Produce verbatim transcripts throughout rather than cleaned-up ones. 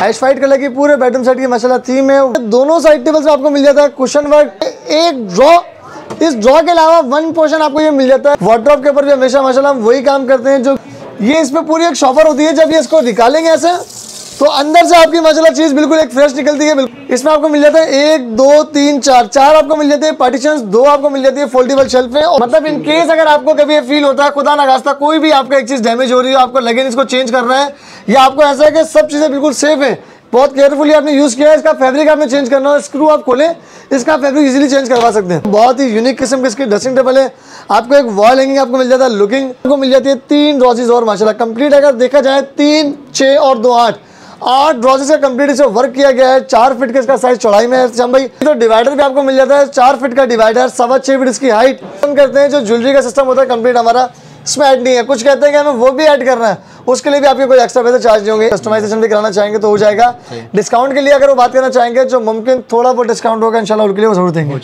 Hash white colour की पूरे bedroom set की माशाल्लाह थीम है। दोनों साइड टेबल्स में आपको मिल जाता है कुशन वर्क, एक ड्रॉ, इस ड्रॉ के अलावा वन पोर्शन आपको ये मिल जाता है। वार्डरोब के ऊपर भी हमेशा माशाल्लाह हम वही काम करते हैं, जो ये इसमें पूरी एक शॉपर होती है। जब ये इसको निकालेंगे ऐसे तो अंदर से आपकी माशाल्लाह चीज बिल्कुल एक फ्रेश निकलती है। इसमें आपको मिल जाता है एक दो तीन चार चार आपको मिल जाते हैं पार्टीशंस, दो आपको मिल जाती है फोल्डेबल शेल्फ में। मतलब इन केस अगर आपको कभी ये फील होता है खुदा ना खास्ता कोई भी आपका एक चीज डैमेज हो रही है, आपको लगे इसको चेंज करना है, या आपको ऐसा है कि सब चीजें बिल्कुल सेफ है, बहुत केयरफुली आपने यूज किया है, इसका फैब्रिक आपने चेंज करना हो, स्क्रू आप खोले इसका फैब्रिक इजीली चेंज करवा सकते हैं। बहुत ही यूनिक किस्म की इसकी ड्रेसिंग टेबल है। आपको एक वॉल हैंगिंग आपको मिल जाता है, लुकिंग आपको मिल जाती है तीन ड्रॉजेस और माशाल्लाह कंप्लीट अगर देखा जाए तीन छः और दो आठ आठ ड्रॉजेस का कंप्लीट इसे वर्क किया गया है। चार फीट का इसका साइज चौड़ाई में है भाई। तो डिवाइडर भी आपको मिल जाता है, चार फीट का डिवाइडर, सवा छः फीट इसकी हाइट। हम करते हैं जो ज्वेलरी का सिस्टम होता है कंप्लीट हमारा इसमें ऐड नहीं है, कुछ कहते हैं कि हमें वो भी ऐड करना है, उसके लिए भी आपके कोई एक्स्ट्रा पैसे चार्ज नहीं होंगे। कस्टमाइजेशन भी कराना चाहेंगे तो हो जाएगा। डिस्काउंट के लिए अगर वो बात करना चाहेंगे जो मुमकिन थोड़ा बहुत डिस्काउंट होगा इंशाल्लाह उनके लिए वो जरूर देंगे।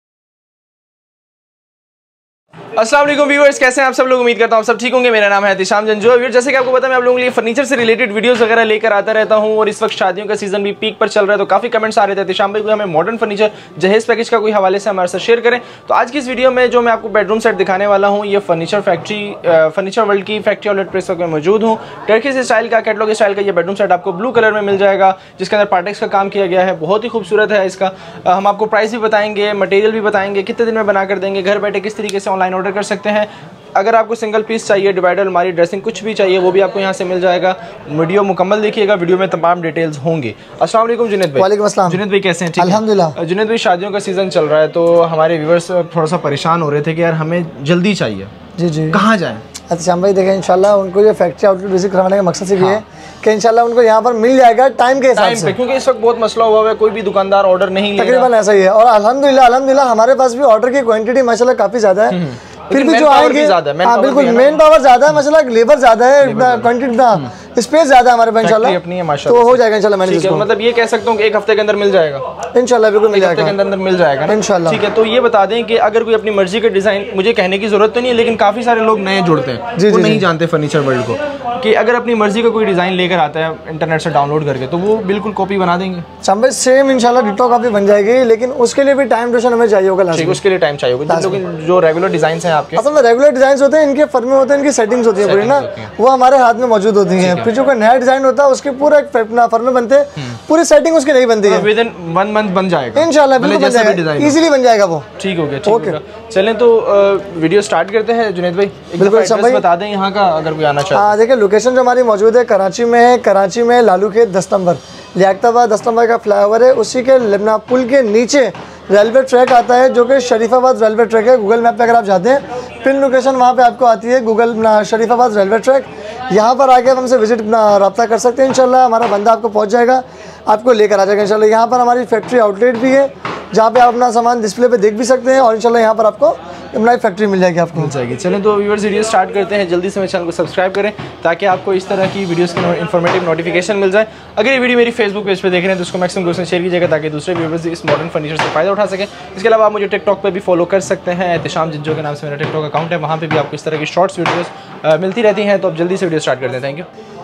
अस्सलाम वालेकुम व्यूअर्स, कैसे हैं आप सब लोग? उम्मीद करता हूँ सब ठीक होंगे। मेरा नाम है एहतिशाम जंजू। व्यूअर्स जैसे कि आपको पता है मैं आप लोगों के लिए फर्नीचर से रिलेटेड वीडियोस वगैरह लेकर आता रहता हूँ, और इस वक्त शादियों का सीजन भी पीक पर चल रहा है, तो काफी कमेंट्स आ रहे थे एहतिशाम भाई कोई हमें मॉडर्न फर्नीचर जहेज पैकेज का कोई हवाले से हमारे साथ शेयर करें। तो आज की इस वीडियो में जो मैं आपको बेडरूम सेट दिखाने वाला हूँ, ये फर्नीचर फैक्ट्री फर्नीचर वर्ल्ड की फैक्ट्री आउटलेट प्लेस में मौजूद हूँ। टर्किश स्टाइल का कैटलॉग स्टाइल का ये बेडरूम सेट आपको ब्लू कलर में मिल जाएगा, जिसके अंदर पार्टेक्स का काम किया गया है, बहुत ही खूबसूरत है इसका। हम आपको प्राइस भी बताएंगे, मटेरियल भी बताएंगे, कितने दिन में बना कर देंगे, घर बैठे किस तरीके से ऑनलाइन ऑर्डर कर सकते हैं। अगर आपको सिंगल पीस चाहिए, डिवाइडर, अलमारी, ड्रेसिंग कुछ भी चाहिए वो भी आपको यहाँ से मिल जाएगा। वीडियो मुकम्मल देखिएगा, वीडियो में तमाम डिटेल्स होंगी। अस्सलाम वालेकुम जुनैद भाई। वालेकुम अस्सलाम। जुनैद भाई कैसे हैं? ठीक अल्हम्दुलिल्लाह। जुनैद भाई शादियों का सीज़न चल रहा है तो हमारे व्यूअर्स थोड़ा सा परेशान हो रहे थे कि यार हमें जल्दी चाहिए, जी जी कहाँ जाएँ? एहतिशाम भाई देखें इंशाल्लाह उनको ये फैक्ट्री आउटलेट विजिट करवाने का मकसद सिर्फ ये है कि इंशाल्लाह उनको यहाँ पर मिल जाएगा टाइम के हिसाब से, क्योंकि इस वक्त बहुत मसला हुआ है, कोई भी दुकानदार ऑर्डर नहीं ले रहा। तकरीबन ऐसा ही है। और अल्हम्दुलिल्लाह अल्हम्दुलिल्लाह हमारे पास भी ऑर्डर की क्वांटिटी माशाल्लाह काफ़ी ज़्यादा है, फिर भी जो आएंगे हाँ बिल्कुल मेन पावर ज्यादा है, माशाल्लाह लेबर ज्यादा है, क्वांटिटी स्पेस ज्यादा है हमारे पास इंशाल्लाह अपनी है माशाल्लाह, तो हो जाएगा इंशाल्लाह। मैंने इसको मतलब ये कह सकता हूँ कि एक हफ्ते के अंदर मिल जाएगा इंशाल्लाह, बिल्कुल मिल जाएगा, के अंदर अंदर मिल जाएगा इंशाल्लाह। ठीक है, तो ये बता दें कि अगर कोई अपनी मर्जी के डिजाइन, मुझे कहने की जरूरत तो नहीं है लेकिन काफी सारे लोग नए जुड़ते हैं, वो नहीं जानते फर्नीचर वर्ल्ड को, कि अगर अपनी मर्जी का कोई डिजाइन लेकर आता है इंटरनेट से डाउनलोड करके तो वो बिल्कुल कॉपी बना देंगे भाई, सेम इंशाल्लाह डिटो कॉपी बन जाएगी, लेकिन उसके लिए भी टाइम ड्यूरेशन हमें चाहिए होगा। उसके लिए टाइम चाहिए होगा। जो रेगुलर डिजाइन है आपके, असल में रेगुलर डिजाइन होते हैं, इनके फर्मे होते हैं, इनकी सेटिंग्स होती है पूरी ना, वो हमारे हाथ में मौजूद होती है। फिर जो कोई नया डिजाइन होता है उसके पूरा एक फर्मे बनते हैं, पूरी सेटिंग उसकी नहीं बनती है, विद इन वन मंथ बन जाएगा इंशाल्लाह, बिल्कुल बन जाएगा, इजीली बन जाएगा वो। ठीक हो गया, ओके। चलें तो वीडियो स्टार्ट करते हैं जुनैद भाई, बिल्कुल एड्रेस बता दें यहाँ का अगर कोई आना चाहे। हाँ देखिए लोकेशन जो हमारी मौजूद है कराची में है, कराची में लालू के दस नंबर लियाकताबाद दस नंबर का फ्लाईओवर है, उसी के लिबना पुल के नीचे रेलवे ट्रैक आता है जो कि शरीफाबाद रेलवे ट्रैक है। गूगल मैप पे अगर आप जाते हैं पिन लोकेशन वहाँ पे आपको आती है गूगल शरीफाबाद रेलवे ट्रैक, यहाँ पर आके आप हमसे विजिट रब्ता कर सकते हैं इंशाल्लाह। हमारा बंदा आपको पहुँच जाएगा, आपको लेकर आ जाएगा इंशाल्लाह। यहाँ पर हमारी फैक्ट्री आउटलेट भी है जहाँ पे आप अपना सामान डिस्प्ले पे देख भी सकते हैं, और इंशाल्लाह यहाँ पर आपको इमराई फैक्ट्री मिल जाएगी, आपको मिल जाएगी। चलें तो व्यूअर्स वीडियो स्टार्ट करते हैं, जल्दी से मेरे चैनल को सब्सक्राइब करें ताकि आपको इस तरह की वीडियोस की इन्फॉर्मेटिव नोटिफिकेशन मिल जाए। अगर ये वीडियो मेरी फेसबुक पेज पे देख रहे हैं तो उसको मैक्सिमम दोस्तों शेयर कीजिएगा ताकि दूसरे व्यूअर्स इस मॉडर्न फर्नीचर से फ़ायदा उठा सकें। इसके अलावा आप मुझे टिकटॉक पर भी फॉलो कर सकते हैं, एहतिशाम जंजू के नाम से मेरा टिकटॉक अकाउंट है, वहाँ पर भी आपको इस तरह की शॉर्ट्स वीडियोज़ मिलती रहती हैं। तो अब जल्दी से वीडियो स्टार्ट करते हैं। Thank you.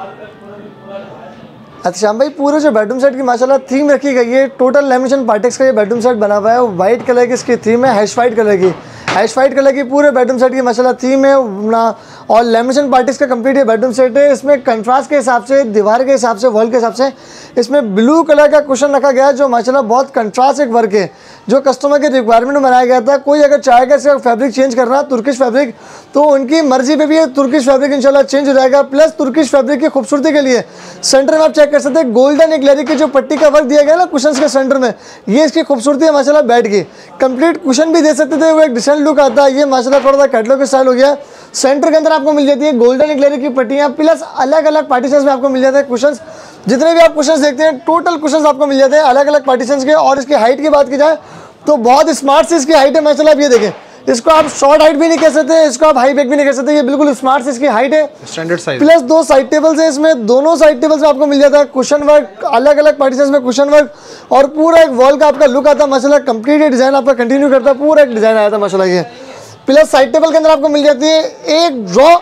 एहतिशाम भाई पूरे जो बेडरूम सेट की माशाल्लाह थीम रखी गई है, टोटल लेमिनेशन पार्टेक्स का ये बेडरूम सेट बना हुआ है, वाइट कलर की इसकी थीम है, हैश वाइट कलर की हैश वाइट कलर की पूरे बेडरूम सेट की माशाल्लाह थीम है ना, और लेमिनेशन पार्टेक्स का कंप्लीट ये बेडरूम सेट है। इसमें कंट्रास्ट के हिसाब से, दीवार के हिसाब से, वॉल के हिसाब से इसमें ब्लू कलर का कुशन रखा गया है जो माशाल्लाह बहुत कंट्रास्ट एक वर्क है, जो कस्टमर के रिक्वायरमेंट में बनाया गया था। कोई अगर चाहेगा इसका फैब्रिक चेंज करना तुर्किश फैब्रिक तो उनकी मर्जी पे भी ये तुर्किश फैब्रिक इंशाल्लाह चेंज हो जाएगा। प्लस तुर्किश फैब्रिक की खूबसूरती के लिए सेंटर में आप चेक कर सकते हैं गोल्डन एक लेयर की जो पट्टी का वर्क दिया गया ना कुशन के सेंटर में, ये इसकी खूबसूरती है माशाल्लाह बैठ गई। कंप्लीट कुशन भी दे सकते थे, वो एक डिसेंट लुक आता है। ये माशाल्लाह थोड़ा सा कैटलॉग के स्टाइल हो गया। सेंटर के अंदर आपको मिल जाती है गोल्डन एक लेयर की पट्टियाँ, प्लस अलग अलग पार्टीशंस में आपको मिल जाते हैं कुशंस। जितने भी आप कुशंस देखते हैं टोटल कुशंस आपको मिल जाते हैं अलग अलग पार्टीशंस के। और इसकी हाइट की बात की जाए तो बहुत स्मार्ट सी इसकी हाइट है माशाल्लाह। आप ये देखें, इसको आप शॉर्ट हाइट भी नहीं कह सकते, इसको आप हाई बैक भी नहीं कह सकते, ये बिल्कुल स्मार्ट सी इसकी हाइट है, स्टैंडर्ड साइज। प्लस दो साइड टेबल्स है इसमें, दोनों साइड टेबल्स में आपको मिल जाता है कुशन वर्क, अलग अलग पार्टीशंस में कुशन वर्क, और पूरा एक वॉल का आपका लुक आता है माशाल्लाह। कंप्लीट डिजाइन आपका कंटिन्यू करता है, पूरा एक डिजाइन आया था माशाल्लाह। ये प्लस साइड टेबल के अंदर आपको मिल जाती है एक ड्रॉ,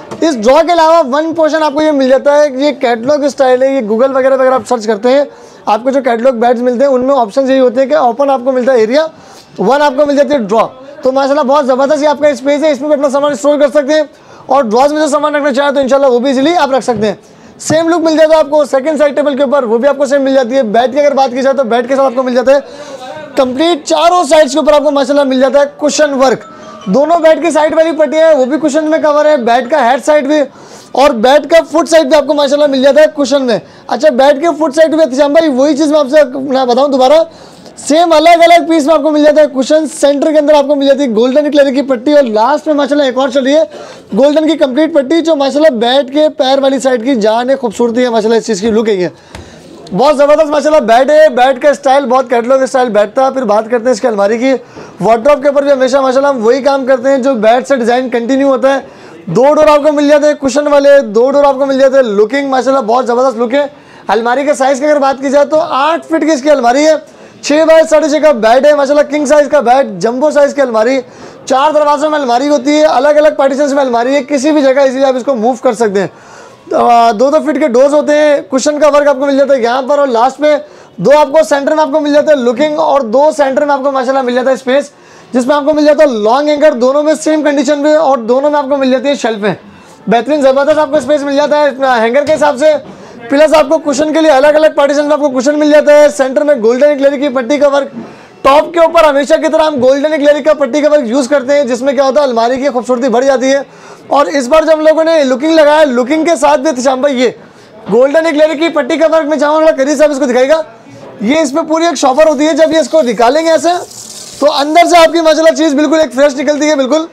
इस ड्रॉ के अलावा वन पोर्शन आपको ये मिल जाता है, ये कैटलॉग स्टाइल है। ये गूगल वगैरह वगैरह आप सर्च करते हैं, आपको जो कैटलॉग बैट्स मिलते हैं उनमें ऑप्शन यही होते हैं कि ओपन आपको मिलता है एरिया, वन आपको मिल जाती है ड्रॉ। तो माशाल्लाह बहुत ज़बरदस्त ये आपका स्पेस है, इसमें भी अपना सामान स्टोर कर सकते हैं और ड्रॉज में जो सामान रखना चाहे तो इंशाल्लाह वो भी इजीली आप रख सकते हैं। सेम लुक मिल जाता है आपको सेकंड साइड टेबल के ऊपर, वो भी आपको सेम मिल जाती है। बेड की अगर बात की जाए तो बेड के साथ आपको मिल जाता है कंप्लीट चारों साइड्स के ऊपर आपको माशाल्लाह मिल जाता है कुशन वर्क। दोनों बेड की साइड वाली पट्टी है वो भी कुशन में कवर है, बेड का हेड साइड भी और बेड का फुट साइड भी आपको माशाल्लाह मिल जाता है कुशन में। अच्छा, बेड के फुट साइड भी एहतिशाम भाई वही चीज़ मैं आपसे मैं बताऊँ दोबारा, सेम अलग अलग पीस में आपको मिल जाता है कुशन। सेंटर के अंदर आपको मिल जाती है गोल्डन कलर की पट्टी और लास्ट में माशाल्लाह एक और चल रही है गोल्डन की कंप्लीट पट्टी, जो माशाल्लाह बेड के पैर वाली साइड की जान है, खूबसूरती है माशाल्लाह, इस चीज़ की लुक है ये बहुत ज़बरदस्त माशाल्लाह बेड है। बेड का स्टाइल बहुत कैटलॉग स्टाइल बेड था। फिर बात करते हैं इसके अलमारी की। वार्डरोब के ऊपर भी हमेशा माशाल्लाह हम वही काम करते हैं जो बेड से डिज़ाइन कंटिन्यू होता है। दो डोर आपको मिल जाते हैं कुशन वाले, दो डोर आपको मिल जाते हैं लुकिंग, माशाल्लाह बहुत ज़बरदस्त लुक है। अलमारी के साइज़ की अगर बात की जाए तो आठ फिट की इसकी अलमारी है, छः बाय साढ़े छः का बेड है माशाल्लाह, किंग साइज़ का बेड, जंबो साइज़ की अलमारी, चार दरवाजों में अलमारी होती है, अलग अलग पार्टीशंस में अलमारी है, किसी भी जगह इजीली आप इसको मूव कर सकते हैं। दो दो फीट के डोर्स होते हैं, कुशन का वर्क आपको मिल जाता है यहाँ पर और लास्ट में दो आपको सेंटर में आपको मिल जाता है लुकिंग और दो सेंटर में आपको माशाल्लाह मिल जाता है स्पेस, जिसमें आपको मिल जाता है लॉन्ग एंकर, दोनों में सेम कंडीशन में और दोनों में आपको मिल जाती है शेल्फें। बेहतरीन ज़बरदस्त आपको स्पेस मिल जाता है हैंगर के हिसाब से। प्लस आपको कुशन के लिए अलग अलग पार्टीशन में आपको कुशन मिल जाता है। सेंटर में गोल्डन कलर की पट्टी का वर्क, टॉप के ऊपर हमेशा की तरह हम गोल्डन कलर का पट्टी का वर्क यूज़ करते हैं, जिसमें क्या होता है अलमारी की खूबसूरती बढ़ जाती है। और इस बार जब हम लोगों ने लुकिंग लगाया, लुकिंग के साथ भी एहतिशाम भाई ये गोल्डन कलर की पट्टी का वर्क में चाहूँगा करीब साहब इसको दिखाएगा, ये इस पर पूरी एक शॉपर होती है। जब ये इसको निकालेंगे ऐसे तो अंदर से आपकी माशाल्लाह चीज़ बिल्कुल एक फ्रेश निकलती है बिल्कुल।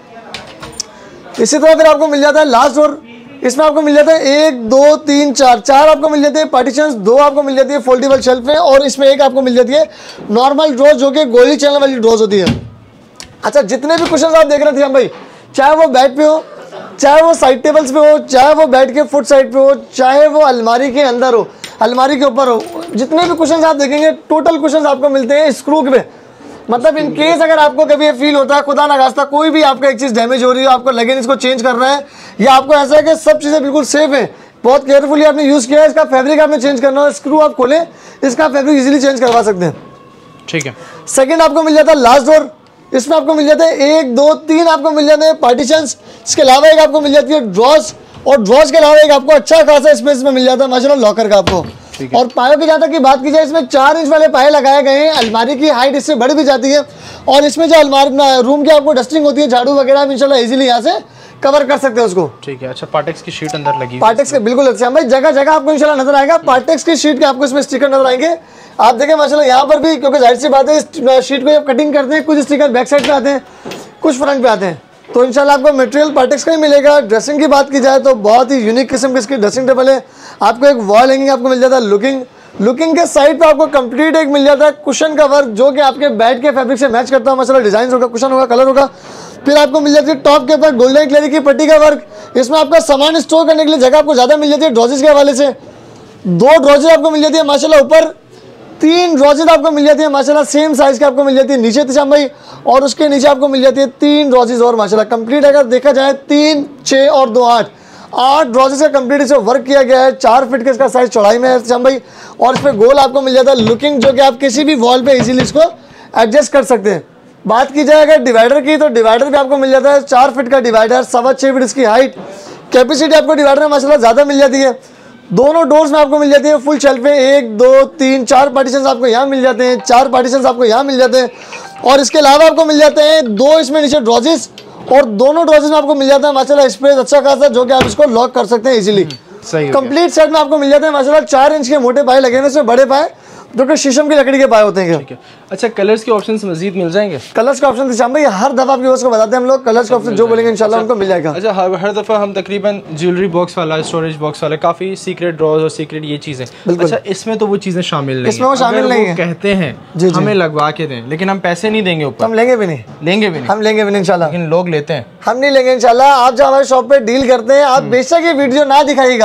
इसी तरह फिर आपको मिल जाता है लास्ट डोर, इसमें आपको मिल जाता है एक दो तीन चार चार आपको मिल जाते हैं पार्टीशंस, दो आपको मिल जाती है फोल्डेबल शेल्फ में और इसमें एक आपको मिल जाती है नॉर्मल ड्रॉज जो कि गोली चैनल वाली ड्रॉज होती है। अच्छा, जितने भी क्वेश्चन आप देख रहे थे हम भाई, चाहे वो बेड पे हो, चाहे वो साइड टेबल्स पे हो, चाहे वो बेड के फुट साइड पे हो, चाहे वो अलमारी के अंदर हो, अलमारी के ऊपर हो, जितने भी क्वेश्चन आप देखेंगे टोटल क्वेश्चन आपको मिलते हैं स्क्रू पे। मतलब इन केस अगर आपको कभी ये फील होता है खुदा ना खास्ता कोई भी आपका एक चीज़ डैमेज हो रही है, आपको लगे इसको चेंज करना है, या आपको ऐसा है कि सब चीज़ें बिल्कुल सेफ है, बहुत केयरफुली आपने यूज़ किया है, इसका फैब्रिक आपने चेंज करना हो, स्क्रू आप खोलें, इसका फैब्रिक इजीली चेंज करवा सकते हैं। ठीक है। सेकंड आपको मिल जाता है लास्ट डोर, इसमें आपको मिल जाता है एक दो तीन आपको मिल जाते हैं पार्टीशंस, इसके अलावा एक आपको मिल जाती है ड्रॉज और ड्रॉज के अलावा एक आपको अच्छा खासा स्पेस में मिल जाता है माशाल्लाह लॉकर का आपको। और पायों की जहाँ तक की बात की जाए, इसमें चार इंच वाले पाए लगाए गए हैं, अलमारी की हाइट इससे बढ़ भी जाती है और इसमें जो अलमारी रूम की आपको डस्टिंग होती है, झाड़ू वगैरह इंशाल्लाह इजीली यहाँ से कवर कर सकते हैं उसको। ठीक है। अच्छा, पार्टेक्स की शीट अंदर लगी, पार्टेक्स के बिल्कुल अच्छा भाई, जगह जगह आपको इंशाल्लाह नजर आएगा पार्टेक्स की शीट के, आपको इसमें स्टिकर नजर आएंगे। आप देखें माशाल्लाह यहाँ पर भी, क्योंकि जाहिर सी बात है इस शीट को जब कटिंग करते हैं कुछ स्टिकर बैक साइड पे आते हैं, कुछ फ्रंट पे आते हैं, तो इंशाल्लाह आपको मटेरियल पार्टेक्स का ही मिलेगा। ड्रेसिंग की बात की जाए तो बहुत ही यूनिक किस्म की इसकी ड्रेसिंग टेबल है। आपको एक वॉल हैंगिंग आपको मिल जाता है लुकिंग, लुकिंग के साइड पे आपको कंप्लीट एक मिल जाता है कुशन का वर्क जो कि आपके बेड के फैब्रिक से मैच करता है माशाल्लाह, डिजाइन होगा, कुशन होगा, कलर होगा। फिर आपको मिल जाती है टॉप के ऊपर गोल्डन कलर की पट्टी का वर्क, इसमें आपका सामान स्टोर करने के लिए जगह आपको ज़्यादा मिल जाती है ड्रॉजेस के हवाले से। दो ड्रॉजेस आपको मिल जाती है माशाल्लाह ऊपर, तीन ड्रॉजेस आपको मिल जाती है माशाल्लाह सेम साइज के आपको मिल जाती है नीचे तिशाम भाई, और उसके नीचे आपको मिल जाती है तीन ड्रॉजेस और माशाल्लाह कंप्लीट अगर देखा जाए तीन छः और दो आठ आठ ड्रॉजेस का कंप्लीट इसे वर्क किया गया है। चार फीट के इसका साइज चौड़ाई में है तिशाम भाई, और इस पर गोल आपको मिल जाता है लुकिंग जो कि आप किसी भी वॉल पे इजीली इसको एडजस्ट कर सकते हैं। बात की जाए अगर डिवाइडर की, तो डिवाइडर भी आपको मिल जाता है चार फीट का डिवाइडर, सवा छः फीट इसकी हाइट, कैपेसिटी आपको डिवाइडर में माशाल्लाह ज़्यादा मिल जाती है। दोनों डोर्स में आपको मिल जाती है फुल शेल्फें, एक दो तीन चार पार्टीशंस आपको यहाँ मिल जाते हैं, चार पार्टीशंस आपको यहाँ मिल जाते हैं, और इसके अलावा आपको मिल जाते हैं दो इसमें नीचे ड्रॉजेस, और दोनों ड्रॉजेस में आपको मिल जाता है माशाल्लाह स्पेस अच्छा खासा जो कि आप इसको लॉक कर सकते हैं इजीली। सही कंप्लीट सेट में आपको मिल जाते हैं माशाल्लाह चार इंच के मोटे पाए लगे हैं, इसमें बड़े पाए जो कि शीशम की लकड़ी के पाए होते हैं। ठीक है। अच्छा, कलर्स के ऑप्शंस मजीद मिल जाएंगे? कलर्स का ऑप्शन भाई हर दफा आपके को बताते हैं हम लोग, कलर्स का ऑप्शन जो बोलेंगे इंशाल्लाह उनको मिल जाएगा। अच्छा, हर, हर दफा हम तकरीबन ज्वेलरी बॉक्स वाला, स्टोरेज बॉक्स वाला, काफी सीक्रेट ड्रॉज और सीक्रेट ये चीजें, अच्छा इसमें तो वो चीजें शामिल नहीं, इसमें वो शामिल नहीं है। कहते हैं हमें लगवा के दें, लेकिन हम पैसे नहीं देंगे ऊपर, हम लेंगे भी नहीं, लेंगे भी नहीं, हम लेंगे भी नहीं इंशाल्लाह, लेकिन लोग लेते हैं, हम नहीं लेंगे इंशाल्लाह। आप जब हमारे शॉप पे डील करते हैं, आप बेशक ये वीडियो ना दिखाइएगा,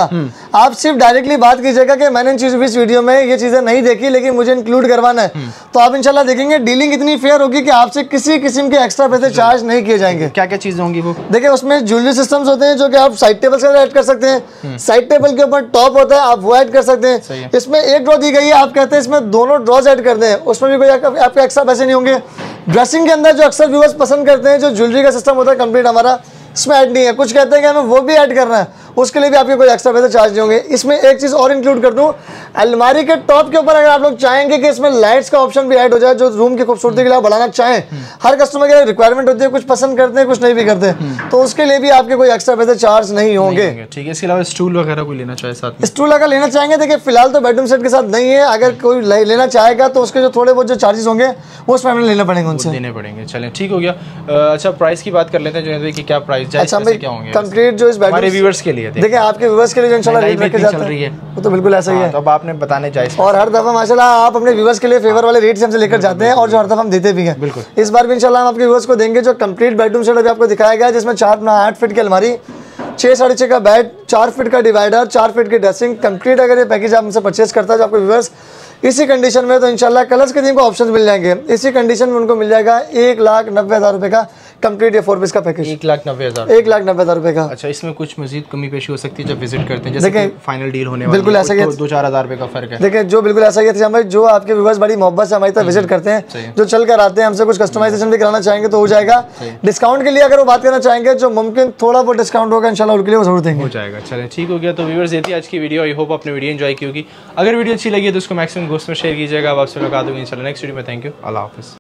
आप सिर्फ डायरेक्टली बात कीजिएगा कि मैंने इन चीज़ों इस वीडियो में ये चीज़ें नहीं देखी लेकिन मुझे इंक्लूड करवाना है, तो आप इंशाल्लाह देखेंगे डीलिंग इतनी फेयर होगी कि आपसे किसी किस्म के एक्स्ट्रा पैसे चार्ज नहीं किए जाएंगे। क्या क्या चीज़ें होंगी वो? देखिए उसमें ज्वेलरी सिस्टम्स होते हैं जो कि आप साइड टेबल से ऐड कर सकते हैं, साइड टेबल के ऊपर टॉप होता है आप वो ऐड कर सकते हैं। इसमें एक ड्रॉ दी गई है, आप कहते हैं इसमें दोनों ड्रॉज ऐड कर दें, उसमें भी कोई आपके एक्स्ट्रा पैसे नहीं होंगे। ड्रेसिंग के अंदर जो अक्सर व्यूअर्स पसंद करते हैं जो ज्वेलरी का सिस्टम होता है कंप्लीट हमारा इसमें ऐड नहीं है, कुछ कहते हैं कि हमें वो भी ऐड करना है, उसके लिए भी आपके कोई एक्स्ट्रा पैसे चार्ज नहीं होंगे। इसमें एक चीज़ और इंक्लूड कर दूं, अलमारी के टॉप के ऊपर अगर आप लोग चाहेंगे कि इसमें लाइट्स का ऑप्शन भी ऐड हो जाए जो रूम की खूबसूरती के लिए बढ़ाना चाहें, हर कस्टमर के लिए रिक्वायरमेंट होती है, कुछ पसंद करते हैं कुछ नहीं भी करते, तो उसके लिए भी आपके कोई एक्स्ट्रा पैसे चार्ज नहीं होंगे। ठीक है, इसके अलावा स्टूल वगैरह कोई लेना चाहे साथ में? स्टूल अगर लेना चाहेंगे देखिए फिलहाल तो बेडरूम सेट के साथ नहीं है, अगर कोई लेना चाहेगा तो उसके जो थोड़े बहुत जो चार्जेस होंगे वो उसमें हमें लेना पड़ेंगे, उनसे देने पड़ेंगे। चलें ठीक हो गया। अच्छा प्राइस की बात कर लेते हैं जुनैद भाई कि क्या प्राइस अच्छा क्या होंगे कंप्लीट जो इस बेडरूम हमारे व्यूअर्स के लिए? देखिए आपके व्यूअर्स के लिए जो इंशाल्लाह रेट रखे जाते हैं वो तो बिल्कुल ऐसा ही है, तो अब आपने बताने चाहिए और हर दफा माशाल्लाह आप अपने व्यूअर्स के लिए फेवर वाले रेट से हमसे लेकर जाते हैं और जो हर दफा हम देते भी हैं। बिल्कुल इस बार भी इंशाल्लाह हम आपके व्यूअर्स को देंगे जो कंप्लीट बेडरूम सेट अभी आपको दिखाया गया है, जिसमें चार आठ फीट की अलमारी, छः साढ़े छः का बेड, चार फीट का डिवाइडर, चार फीट की ड्रेसिंग कंप्लीट। अगर ये पैकेज आप हमसे परचेज करता है जो आपको व्यूअर्स इसी कंडीशन में, तो इंशाल्लाह कलर्स के दिन को ऑप्शन मिल जाएंगे, इसी कंडीशन में उनको मिल जाएगा एक लाख नब्बे हज़ार रुपये का कंप्लीट ये फोर पीस का पैकेज। एक लाख नब्बे हज़ार एक लाख नब्बे हज़ार रुपये का। अच्छा इसमें कुछ मजीद कमी पेशी हो सकती है जब विजिट करते हैं, जैसे कि फाइनल डील होने वाली बिल्कुल ऐसा ही है, दो चार हज़ार रुपये का फर्क है। देखिए जो बिल्कुल ऐसा ही है भाई, जो आपके व्यूअर्स बड़ी मोहब्बत से हमारी तरफ विजिट करते हैं, जो चल कर आते हैं, हमसे कुछ कस्टमाइजेशन भी कराना चाहेंगे तो हो जाएगा। डिस्काउंट के लिए अगर वो बात करना चाहेंगे जो मुमकिन थोड़ा बहुत डिस्काउंट होगा इंशाल्लाह उनके लिए वो जरूर देंगे। हो जाएगा। चलें ठीक हो गया। तो व्यूअर्स ये थी आज की वीडियो, आई होप आपने वीडियो एंजॉय की होगी। अगर वीडियो अच्छी लगी तो उसको मैक्सिमम दोस्तों में शेयर कीजिएगा। अब आपसे मुलाकात होगी इंशाल्लाह नेक्स्ट वीडियो में। थैंक यू, अल्लाह हाफिज़।